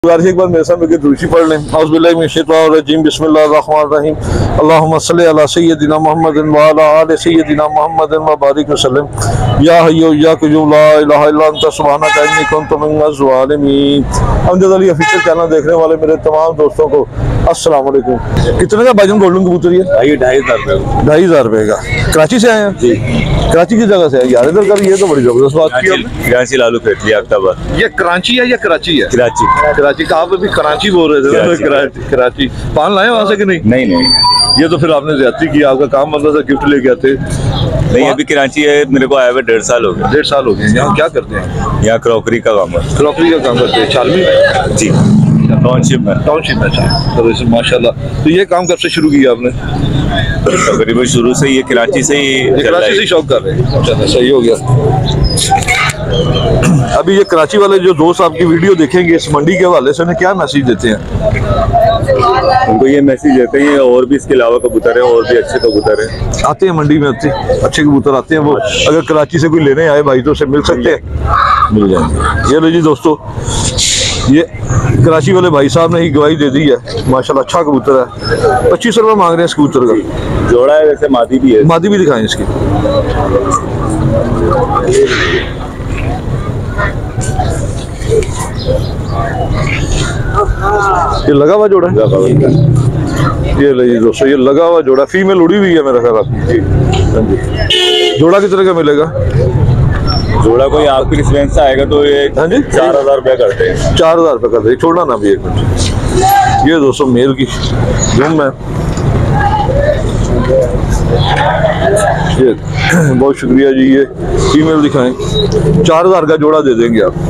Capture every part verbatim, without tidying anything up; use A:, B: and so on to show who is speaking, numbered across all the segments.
A: एक बार मेरे साथ मिलकर दुरूशी पढ़ लें। औज़ुबिल्लाहिमिनश्शैतानिर्रजीम बिस्मिल्लाहिर्रहमानिर्रहीम अल्लाहुम्मा सल्लि अला सय्यदिना मुहम्मदिन व अला आलि सय्यदिना मुहम्मदिन व बारिक वसल्लम या हय्यु या क़य्यूम ला इलाहा इल्ला अंता सुब्हानका इन्नी कुन्तु मिनज़ ज़ालिमीन। अमजद अली ऑफिशियल चैनल देखने वाले मेरे तमाम दोस्तों को अस्सलाम वालेकुम। कितने का भाईजान गोल्डन कबूतर ये?
B: भाई ढाई हजार रुपये
A: ढाई हजार रुपये का। कराची से आए हैं जी? कराची की जगह से है यार, इधर का ये तो बड़ी जबरदस्त बात की आपने।
B: कराची लालू फेटली अख्ताबाद।
A: ये कराची है या कराची है?
B: कराची
A: कराची का। आप अभी कराची बोल रहे थे। कराची कराची पान लाए वहाँ से कि नहीं?
B: नहीं नहीं
A: ये तो फिर आपने ज्यादती की। आपका काम बंदा था गिफ्ट लेके आते।
B: नहीं अभी कराची है, मेरे को आया हुआ डेढ़ साल हो गया।
A: डेढ़ साल हो गए। यहाँ क्या करते हैं?
B: यहाँ क्रॉकरी का काम है।
A: क्रॉकरी का काम करते हैं छालवी में? जी
B: टाउनशिप में।
A: टाउनशिप में। अच्छा माशाल्लाह। तो ये काम कब से शुरू किया आपने?
B: तकरीबन शुरू से ये कराची से ही
A: कराची से शौक कर रहे हैं। चलो सही हो गया। अभी ये कराची वाले जो दोस्त आपकी वीडियो देखेंगे इस मंडी के हवाले से उन्हें क्या मैसेज देते हैं?
B: उनको ये मैसेज देते हैं और भी इसके अलावा कबूतर है, और भी अच्छे कबूतर है
A: आते हैं मंडी में। अच्छे अच्छे कबूतर आते हैं। वो अगर कराची से कोई लेने आए भाई तो उसे मिल सकते हैं? मिल जाएंगे। ये लो जी दोस्तों, ये कराची वाले भाई साहब ने ही गवाही दे दी है। माशाल्लाह अच्छा कबूतर है। पच्चीस रुपये मांग रहे हैं इस कबूतर का।
B: जोड़ा है, वैसे मादी भी है।
A: मादी भी दिखाएं इसकी। ये लगा हुआ जोड़ा है। ये लीजिए दोस्तों, ये लगा हुआ जोड़ा। फीमेल उड़ी हुई है मेरा ख्याल। जोड़ा कितने का मिलेगा?
B: जोड़ा कोई आपकी रिस्पेंस से आएगा तो ये
A: हाँ जी
B: चार हजार रुपया करते हैं।
A: चार हजार रुपये करते हैं। छोड़ना ना भी एक मिनट। ये दोस्तों मेल की जूम है। ये बहुत शुक्रिया जी। ये फीमेल दिखाएं। चार हजार का जोड़ा दे देंगे आप।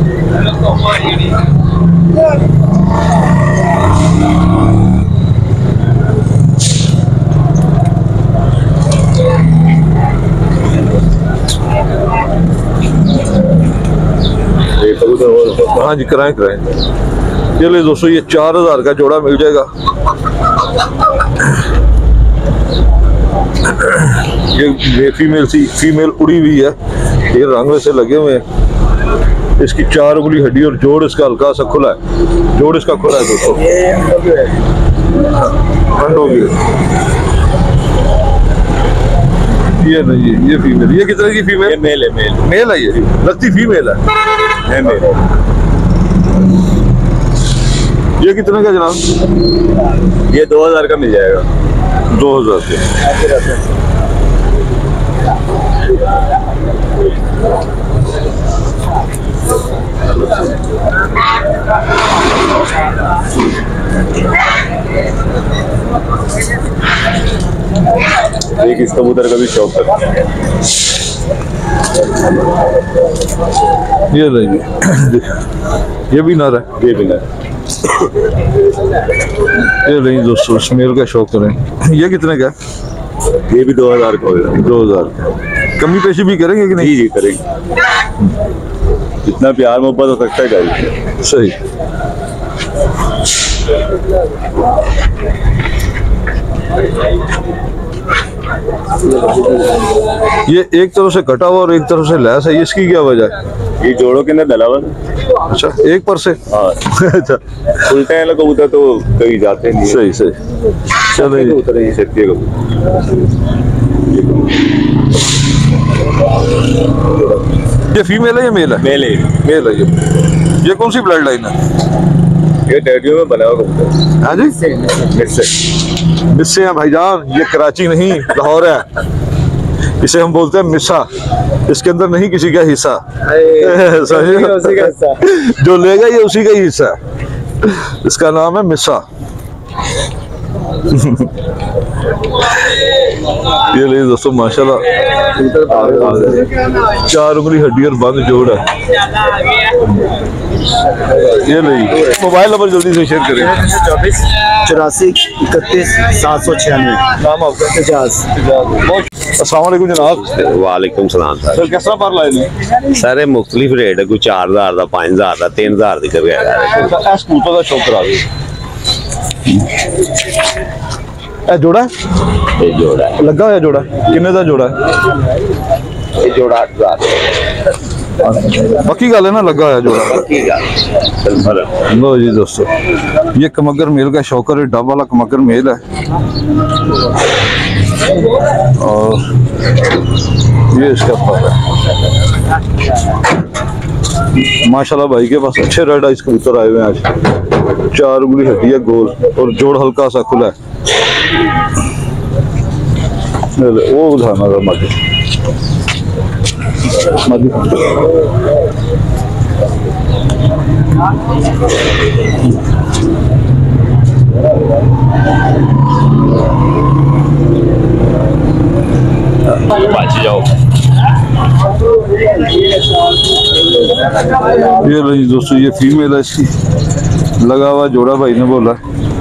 A: हाँ जी कराएं कराएं। चलिए दोस्तों, ये चार हजार का जोड़ा मिल जाएगा। ये, ये फीमेल सी फीमेल उड़ी हुई है। ये रंग वैसे लगे हुए हैं। इसकी चार उंगली हड्डी और जोड़ इसका हल्का सा खुला है। जोड़ इसका खुला है दोस्तों। ठंड हो गई। ये नहीं, ये फीमेल। ये कितने की फीमेल?
B: ये मेल है। मेल
A: मेल है। ये लगती फीमेल है।
B: है मेल।
A: ये कितने का जनाब?
B: ये दो हजार का मिल जाएगा।
A: दो हजार के।
B: एक इस कबूतर का भी शौक करता है।
A: ये नहीं, ये भी नर है।
B: ये भी नर।
A: ये नहीं दोस्तों, स्मेल का शौक करें। ये कितने का?
B: ये भी दो हजार का होगा।
A: दो हजार। कमी पेशी भी करेंगे कि नहीं?
B: जी जी करेंगे। जितना प्यार मोहब्बत हो सकता है करेंगे।
A: सही। ये एक तरफ से कटा हुआ और एक तरफ से लैस है। इसकी क्या वजह है?
B: ये जोड़ों के अंदर डला हुआ।
A: अच्छा, एक पर से।
B: हाँ
A: अच्छा,
B: उल्टे हैं लोग कबूतर तो कहीं जाते नहीं।
A: सही सही। चलो
B: कबूतर है, ये शक्ति कबूतर।
A: ये फीमेल है या मेल है?
B: मेल है।
A: मेल है। ये ये कौन सी ब्लड लाइन है?
B: ये डैडियों में बना हुआ कबूतर।
A: हाँ जी,
B: मिस्से
A: मिस्से हैं भाईजान। ये कराची नहीं लाहौर है। इसे हम बोलते हैं मिस्सा। इसके अंदर नहीं किसी का हिस्सा।
B: उसी का हिस्सा।
A: जो लेगा ये उसी का ही हिस्सा है। इसका नाम है मिस्सा। ये ले दोस्तों माशाल्लाह, चार उंगली हड्डी और बंद जोड़ है। ये नहीं, मोबाइल नंबर जल्दी से शेयर करें।
C: चौबीस चौरासी इकतीस सात सौ छियानवे।
A: नाम आपका?
C: एजाज।
A: अस्सलाम वालेकुम जनाब।
D: वालेकुम सलाम सर।
A: सर किस तरह पर लाए ने?
D: सर मुख्तलिफ रेट है, कोई चार हजार का, पाँच हजार का, तीन हजार की कर गया।
A: स्कूटर का शौक करा दो। ए जोड़ा
D: ये जोड़ा है।
A: लगा हुआ जोड़ा किन्ने का जोड़ा है?
D: ये जोड़ा आठ हजार।
A: पक्की गल है ना, लगा है जोड़ा। लो जी दोस्तों, ये कमगर मेल का शौकर है, डब वाला कमगर मेल है। और ये इसका पर है। माशाल्लाह भाई के पास अच्छे रेड आइस कबूतर आए हुए हैं आज। चार उंगली हड्डी है गोल और जोड़ हल्का सा खुला है। वो उठाना था माटी माटी
D: जाओ।
A: ये लो दोस्तों, ये फीमेल है इसकी, लगा हुआ जोड़ा भाई ने बोला।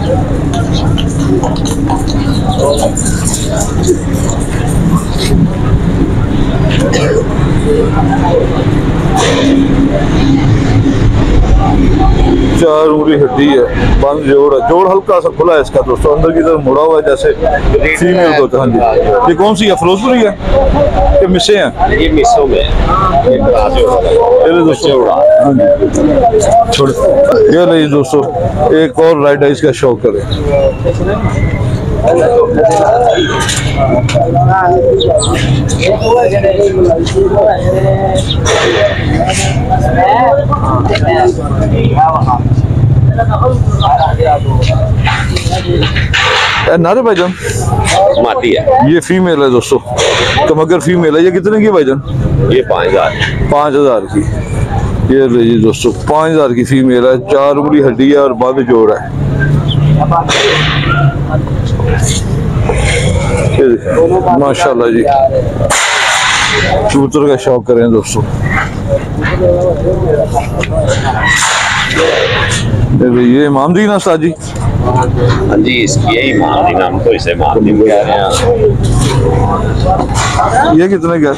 A: चार उंगली हड्डी है, बंद जोड़ है, जोड़ हल्का सा खुला है इसका दोस्तों, अंदर की तरफ मुड़ा हुआ है जैसे फीमेल होता है। हाँ जी, ये कौन सी है, फिरोजपुरी है ये मिसे हैं?
D: ये मिसों में ये
A: दोस्तों छोड़। ये नहीं दोस्तों, एक और राइट आइस का शौक करें। नारे भाईजान
D: माटी है,
A: ये फीमेल है दोस्तों, कमगर फीमेल है। ये कितने की भाईजान?
D: ये पाँच हजार
A: पाँच हजार की। ये लीजिए दोस्तों, पाँच हजार की फीमेल है, चार उंगली हड्डी है और बंद जोड़ है। माशाल्लाह जी, कबूतर का शौक करें दोस्तों। ये इमामदीन है साजी।
D: हाँ जी, इसकी है इमामदीन, हम तो इसे इमामदीन कह रहे हैं।
A: ये कितने का?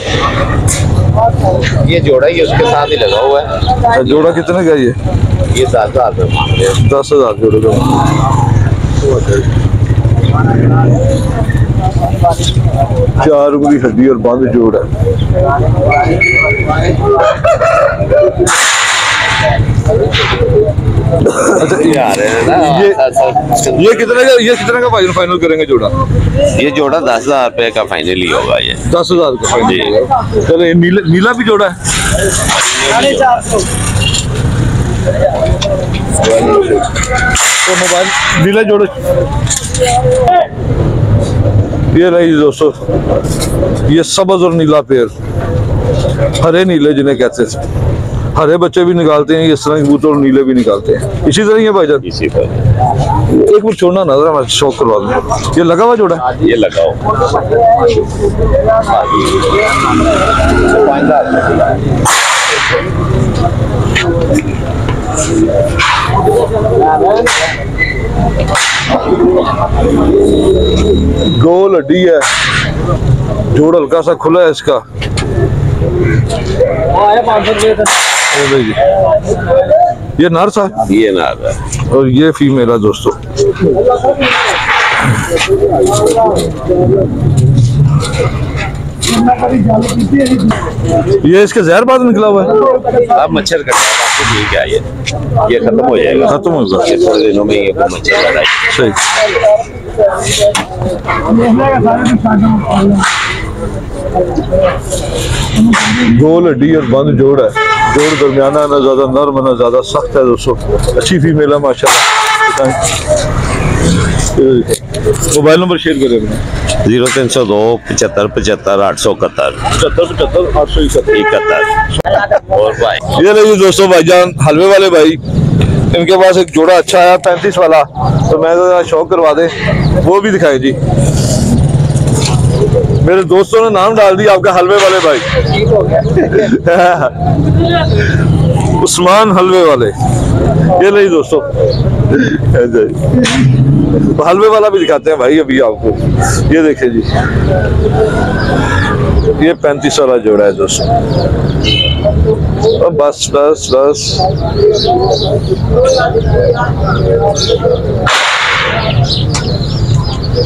D: ये जोड़ा ही उसके साथ ही लगा हुआ है।
A: जोड़ा कितने का? ये
D: ये दस हजार रुपये मांगते हैं।
A: दस हजार जोड़े का। चार उंगली हड्डी और बंद जोड़ है। अच्छा
D: ये आ रहे हैं ना,
A: ये ये कितने का? ये कितने का भाई फाइनल करेंगे जोड़ा?
D: ये जोड़ा दस हजार रुपये का फाइनल ही होगा। ये
A: दस हजार का फाइनल होगा। चलो, ये नीला नीला भी जोड़ा है। तो मोबाइल नीला जोड़े। ये रही दोस्तों, ये सबज और नीला पेड़, हरे नीले जिन्हें कहते हैं। हरे बच्चे भी निकालते हैं, इस तरह कबूतर और नीले भी निकालते हैं। इसी तरह ही है भाईजान।
D: इसी पर
A: एक बार छोड़ना ना, जरा मैं शौक करवा दूँ। ये लगा हुआ जोड़ा?
D: ये लगाओ।
A: गोल हड्डी है, जोड़ हल्का सा खुला है इसका। ये नर सा,
D: ये नर है
A: और ये फीमेल है दोस्तों। ये इसके जहर बाद निकला हुआ है।
D: अब मच्छर कटा है, ठीक है। ये ये खत्म हो जाएगा,
A: खत्म हो जाएगा
D: ये थोड़े दिनों में। ये मच्छर लगा है।
A: सही। गोल हड्डी और बंद जोड़ है, जोड़ दरमियाना, ना ज्यादा नर्म ना ज्यादा सख्त है दोस्तों। अच्छी फीमेल है माशाल्लाह। मोबाइल नंबर शेयर करें।
D: जीरो तीन सौ दो पचहत्तर पचहत्तर आठ सौ इकहत्तर
A: पचहत्तर पचहत्तर आठ सौ इकहत्तर
D: इकहत्तर। और भाई
A: ये रही दोस्तों भाईजान हलवे वाले भाई, इनके पास एक जोड़ा अच्छा आया पैंतीस वाला, तो मैं तो शौक करवा दे, वो भी दिखाए जी। मेरे दोस्तों ने नाम डाल दिया आपका हलवे वाले भाई। उस्मान हलवे वाले। ये नहीं दोस्तों, तो हलवे वाला भी दिखाते हैं भाई अभी आपको। ये देखिए जी, ये पैंतीस वाला जोड़ा है दोस्तों। बस बस बस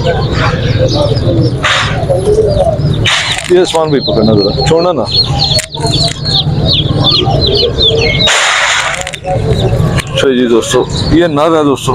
A: ये सामान भी पकड़ना जरा, छोड़ना ना। अच्छा जी दोस्तों, ये नर है दोस्तों।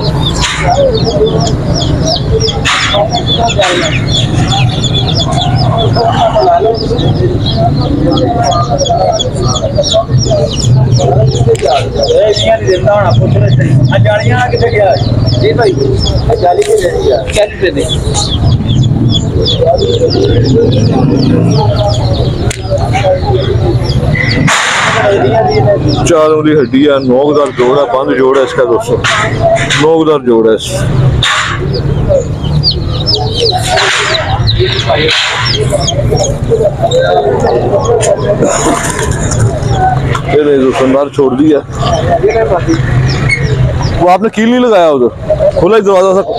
A: चार उंगली हड्डी है, नोकदार जोड़ है, बंद जोड़ है इसका दोस्तों, नोकदार जोड़ है। ये नहीं दोस्तों, नर छोड़ दिया। वो आपने कील नहीं लगाया उधर, खुला ही दरवाजा था।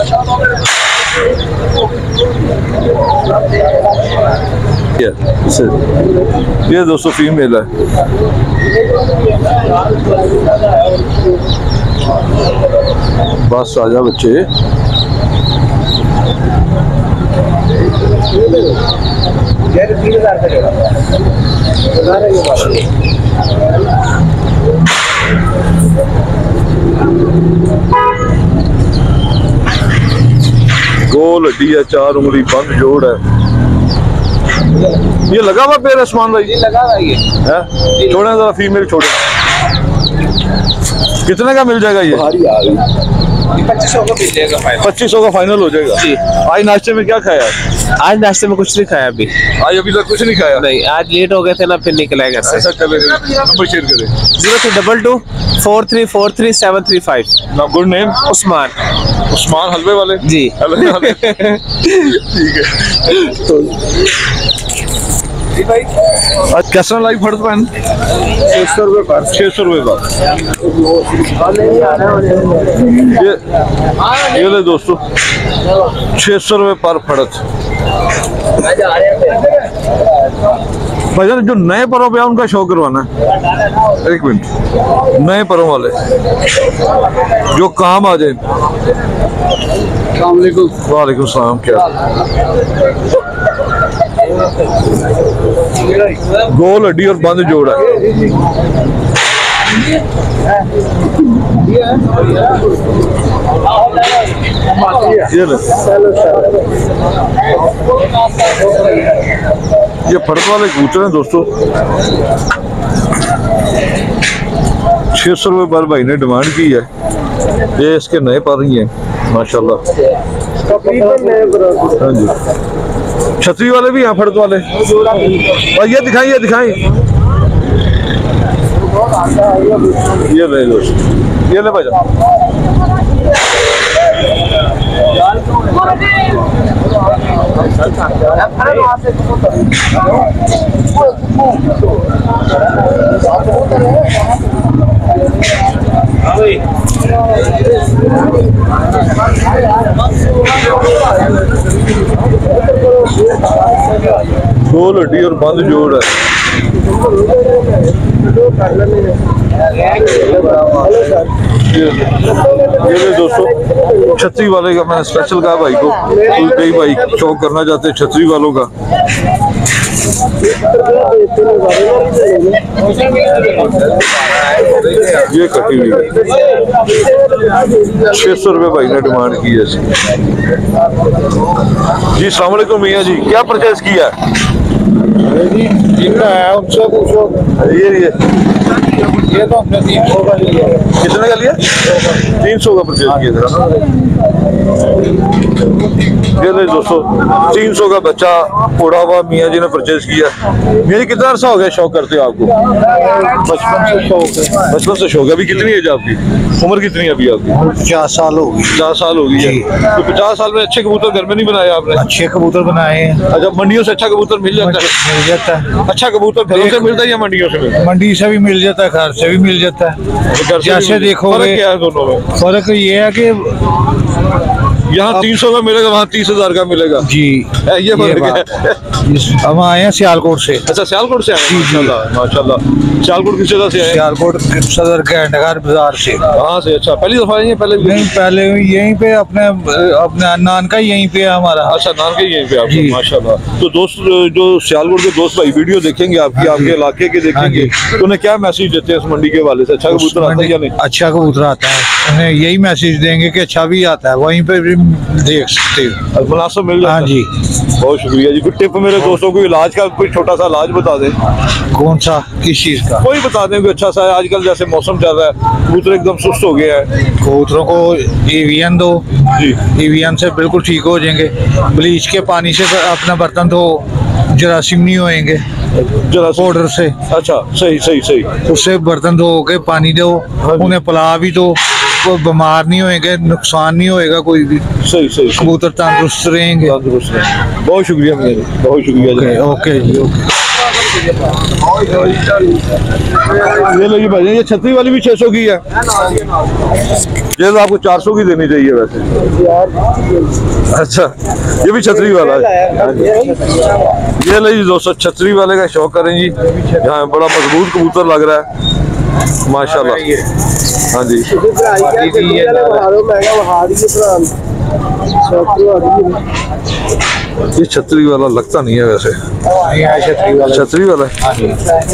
A: ये ये दोस्तों फीमेल है। बस आजा बच्चे। गोल हड्डी है, चार उंगली, बंद जोड़ है। ये लगा हुआ पैर आसमान भाई? लगा हुआ ये है। छोड़े जरा, फीमेल छोड़े। कितने का मिल जाएगा ये?
E: पच्चीस सौ का मिल जाएगा फाइनल।
A: पच्चीस सौ का फाइनल हो जाएगा। आज नाश्ते में क्या खाया?
E: आज नाश्ते में कुछ नहीं खाया अभी।
A: आज अभी तक कुछ नहीं खाया?
E: नहीं, आज लेट हो गए थे ना, फिर निकला घर से।
A: ऐसा चलेगा। नंबर शेयर करें।
E: Zero three double two four three four three seven three five.
A: Good name?
E: Usman.
A: Usman हलवे वाले
E: जी।
A: हलवे वाले ठीक है। तो आज कैसा लाइव फर्द पैन? छह सौ रुपये पर। छह सौ रुपये पर। ये ये ले दोस्तों, छह सौ रुपये पर फर्द। भाईजान जो नए परों पे उनका शो करवाना है। एक मिनट, नए परों वाले जो काम आ जाए। वालेकुम सलाम। क्या गोल हड्डी और बंद जोड़ है। ये ये फर्द वाले कबूतर हैं दोस्तों। छह सौ रुपये पर भाई ने डिमांड की है। ये इसके नए पर ही हैं माशाल्लाह। हाँ जी, छतरी वाले भी हैं फर्द वाले। और ये दिखाएं, ये दिखाएं। ये ले दोस्त, ये ले भाईजान। गोल हड्डी और बंद जोड़ है। ये दोस्तों छतरी वाले का मैंने स्पेशल कहा भाई को, कई भाई शौक करना चाहते हैं छतरी वालों का। ये कटी हुई है, छह सौ रुपये भाई ने डिमांड की है इसकी। जी अस्सलाम वालेकुम मियाँ जी, क्या परचेज किया?
C: जिनका है उनसे पूछो।
A: ये ये
C: ये तो हमने तीन सौ का लिया।
A: कितने का लिया? तीन सौ का परचेज किया था। ये ले दोस्तों, तीन सौ का बच्चा उड़ा हुआ मियाँ जी ने परचेज किया। मियाँ जी कितना अर्सा हो गया शौक करते हो आपको?
C: बचपन से शौक है।
A: बचपन से शौक है। अभी कितनी एज आपकी? उम्र कितनी है अभी आपकी?
C: पचास साल हो गई।
A: पचास साल हो गई है। तो पचास साल में अच्छे कबूतर घर में नहीं बनाए आपने?
C: अच्छे कबूतर बनाए हैं।
A: अच्छा, मंडियों से अच्छा कबूतर मिल जाता है?
C: मिल जाता है।
A: अच्छा कबूतर घरों से मिलता है या मंडियों से मिलता है?
C: मंडी से भी मिल जाता है, घर से भी मिल जाता है। जैसे देखोगे
A: क्या है दोनों में?
C: फर्क ये है कि
A: यहाँ तीन सौ का मिलेगा, वहाँ तीस हजार का मिलेगा।
C: जी
A: ये फर्क है। हम आए हैं सियालकोट से।
F: अच्छा सियालकोट से आए हैं? माशाल्लाह माशाल्लाह। सियालकोट किस जगह से आए?
A: सियालकोट सदर घंटाघर बाजार से।
F: कहाँ से? अच्छा पहली दफा आए हैं? पहले भी?
A: नहीं, पहले यहीं पे अपने अपने नानका यहीं पे है हमारा।
F: अच्छा नानके यहीं पे आप?
A: जी।
F: माशाल्लाह। तो दोस्त जो सियालकोट के दोस्त भाई वीडियो देखेंगे आपकी, आपके इलाके के देखेंगे, तो उन्हें क्या मैसेज देते हैं इस मंडी के हवाले से? अच्छा कबूतर आता है या नहीं?
A: अच्छा कबूतर आता है, उन्हें यही मैसेज देंगे कि अच्छा भी आता है, वहीं पे भी देख सकते हो।
F: मुनासिब मिल जाता है?
A: हाँ जी।
F: बहुत शुक्रिया जी। कोई टिप मेरे दोस्तों को इलाज का कोई छोटा सा इलाज बता दें।
A: कौन सा, किस चीज का?
F: कोई बता दें कोई अच्छा सा है। आजकल जैसे मौसम चल रहा है, कबूतर एकदम सुस्त हो गया है।
A: कबूतरों को एवियन दो
F: जी।
A: एवियन से बिल्कुल ठीक हो जाएंगे। ब्लीच के पानी से अपना बर्तन धो, जरासीम नहीं होएंगे
F: जरा
A: पाउडर से।
F: अच्छा सही सही सही।
A: उससे बर्तन धो के पानी दो, उन्हें पिला भी दो, कोई बीमार नहीं होएंगे, नुकसान नहीं होएगा कोई भी।
F: सही सही।
A: कबूतर तंदुरुस्त रहेंगे।
F: तंदुरुस्त रहें। बहुत शुक्रिया मेरे, बहुत शुक्रिया जी।
A: ओके जी ओके।
F: ये लो जी भाई, ये छतरी वाली भी छह सौ की है। ये तो आपको चार सौ की देनी चाहिए वैसे। अच्छा ये भी छतरी वाला है। ये लो जी दोस्तों, छतरी वाले का शौक करें जी। यहाँ बड़ा मजबूत कबूतर लग रहा है माशाल्लाह। हाँ जी। ये छतरी वाला लगता नहीं है वैसे। छतरी वाला है।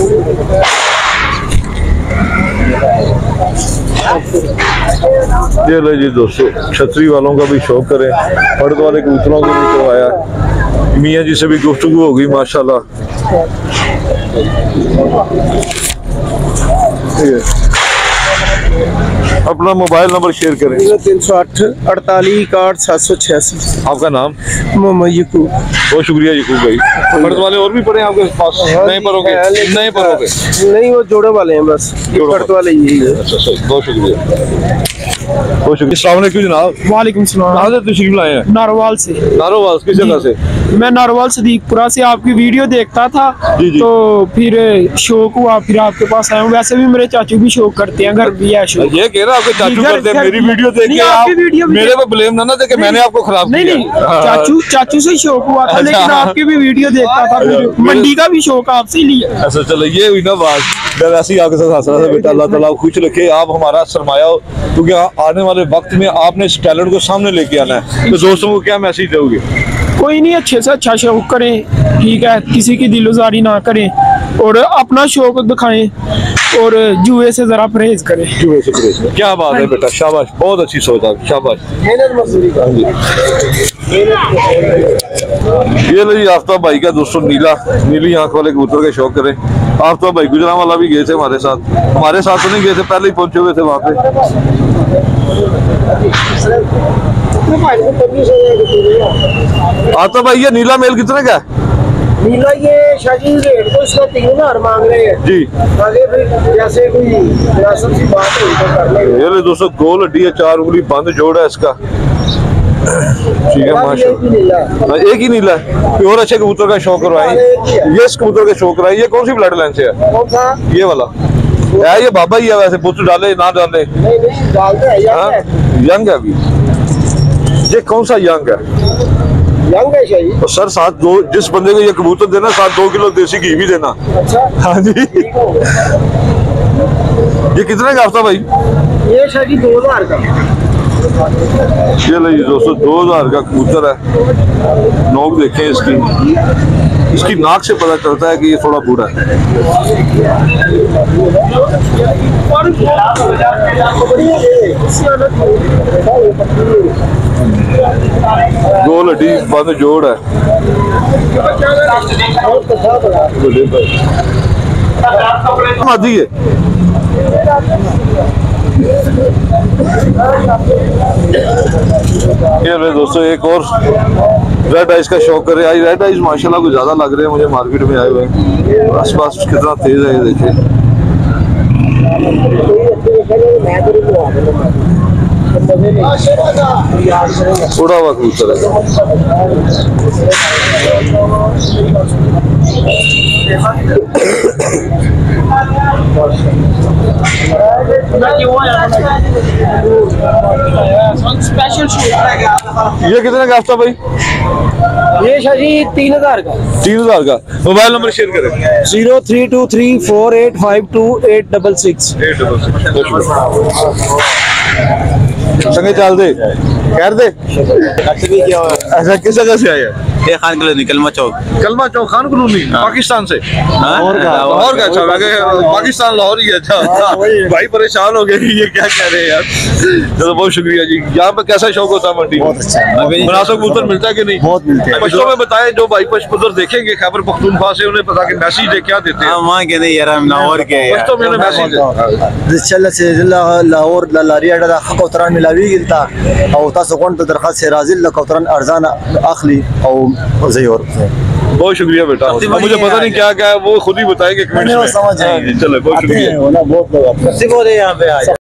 F: ये लो जी दोस्तों, छतरी वालों का भी शौक करें। फर्द वाले कबूतरों को भी करवाया। मियाँ जी से भी गुफ्तगू हो गई माशाल्लाह। अपना मोबाइल नंबर शेयर करें।
C: तीन सौ आठ अड़तालीस इकाठ सात सौ छियासी।
F: आपका नाम?
C: मोहम्मद यकूब।
F: बहुत शुक्रिया यकूब भाई। फर्द वाले और भी पड़े हैं आपके पास? नए परोगे? नए परोगे?
C: नहीं वो जोड़े वाले हैं बस, फर्द वाले यही है।
F: अच्छा सही, बहुत शुक्रिया बहुत शुक्रिया। अस्सलाम वालेकुम जनाब।
E: वालेकुम सलाम।
F: कहाँ से तशरीफ लाए हैं?
E: नारोवाल से।
F: नारोवाल किस जगह से?
E: मैं नारोवाल सदीकपुरा से आपकी वीडियो देखता था,
F: जी जी।
E: तो फिर शौक हुआ, फिर आपके पास आया हूँ। वैसे भी मेरे चाचू भी शौक करते हैं, घर भी है शौक।
F: ये कह रहा आपके चाचू
E: घर-
F: करते हैं,
E: घर-
F: मेरी वीडियो देख
E: नहीं,
F: के आप
E: आपकी वीडियो भी
F: मेरे पे ब्लेम ना ना दे के मैंने आपको खराब
E: नहीं
F: किया।
E: नहीं,
F: हाँ।
E: चाचू चाचू से शौक हुआ था, लेकिन
F: अच्छा।
E: आपकी भी वीडियो देखता था, फिर
F: मेरे-
E: मंडी का भी शौक आपसे ही लिया।
F: ऐसा चलो ये हुई ना बात। मैं वैसे ही आपके साथ हंस रहा था बेटा। अल्लाह ताला खुश रखे, आप हमारा सरमाया हो, क्योंकि आने वाले वक्त में आपने इस टैलेंट को सामने लेके आना है। तो दोस्तों को क्या मैसेज दोगे?
E: कोई नहीं, अच्छे से अच्छा शौक करें, ठीक है, किसी की दिलोजारी ना करें और अपना शौक दिखाएं और जुए से जरा परहेज करें।
F: जुए से परहेज। क्या बात है बेटा, शाबाश, बहुत अच्छी सोच आप, शाबाश। ये लो जी आफ्ताब भाई का दोस्तों नीला नीली आंख वाले कबूतर का शौक करें। आफ्ताब भाई गुजरांवाला भी गए थे हमारे साथ, हमारे साथ तो नहीं गए थे, पहले ही पहुंचे हुए थे वहाँ पे। आफ्ताब भाई ये नीला मेल कितने का है?
C: नीला ये शाजी रेट तो इसका तीन हजार मांग रहे हैं
F: जी।
C: आगे फिर जैसे कोई मुनासिब सी बात हुई तो कर लेंगे।
F: ये लो दोस्तों, गोल हड्डी है, चार उंगली बंद जोड़ है इसका। ठीक है माशाल्लाह। हाँ, एक ही नीला है। कोई और अच्छे कबूतर का शौक करवाएं। ये इस कबूतर का शौक कराएं। ये कौन सी ब्लड लाइन से है?
C: कौन सा?
F: ये वाला है, ये बाबा ही है वैसे, पुत्र डाले ना डाले।
C: नहीं नहीं डालते हैं
F: हाँ,
C: यंग है।
F: यंग है अभी। ये कौन सा यंग है?
C: यंग है शाही।
F: तो सर साथ दो, जिस बंदे को ये कबूतर देना साथ दो किलो देसी घी भी देना।
C: अच्छा
F: हाँ जी। ये कितने का हफ्ता भाई?
C: ये शाही दो हजार का।
F: ये लो जी दोस्तों, दो हजार का कबूतर है। नोक देखें इसकी, इसकी नाक से पता चलता है कि ये थोड़ा बूढ़ा है। गोल हड्डी बंद जोड़ है। मादी है। ये लो दोस्तों, एक और रेड आइस का शौक करे। आज रेड आइस माशाल्लाह कुछ ज्यादा लग रहे हैं मुझे मार्केट में आए हुए। आसपास कितना तेज है ये देखिए। उड़ा हुआ कबूतर है। ये कितने का हफ्ता भाई?
C: ये शाह जी तीन हजार का।
F: तीन हजार का। मोबाइल नंबर शेयर करें।
C: Zero three two three four eight five two eight double six.
F: संगे चल दे कर दे। अच्छा किस जगह से आया?
G: ये खान कॉलोनी कलमा चौक।
F: कलमा चौक खान कॉलोनी पाकिस्तान से।
G: लाहौर का
F: लाहौर का। अच्छा लगे पाकिस्तान लाहौर ही है। अच्छा भाई परेशान हो गए कि ये क्या कह रहे हैं यार। चलो बहुत शुक्रिया जी। यहाँ पे कैसा शौक होता है मंडी? बहुत अच्छा। मुनासिब कबूतर मिलता है कि नहीं?
C: बहुत मिलते हैं।
F: बच्चों में बताएं जो भाई कबूतर देखेंगे खैबर पख्तूनख्वा से उन्हें पता कि मैसेज दे क्या देते हैं?
G: वहाँ के नहीं यार हम लाहौर के यार।
F: बच्चों में उन्हें मैसेज
C: चल से लाहौर लारिया डा कौतरान मिलावी गिलता और तासो कौन तो दरखास्त से राजिल कौतरान अर्जाना आखली और जई और
F: बहुत शुक्रिया बेटा। अब मुझे पता नहीं क्या क्या है वो खुद ही बताएंगे कमेंट्स में।
C: समझ आएंगे।
F: चलो बहुत शुक्रिया।
C: बहुत लोग यहाँ पे आए।